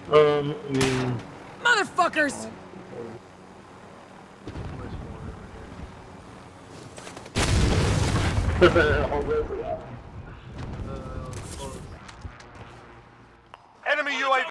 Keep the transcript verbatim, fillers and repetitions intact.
Um, I mean... Motherfuckers! Already. Enemy U A V.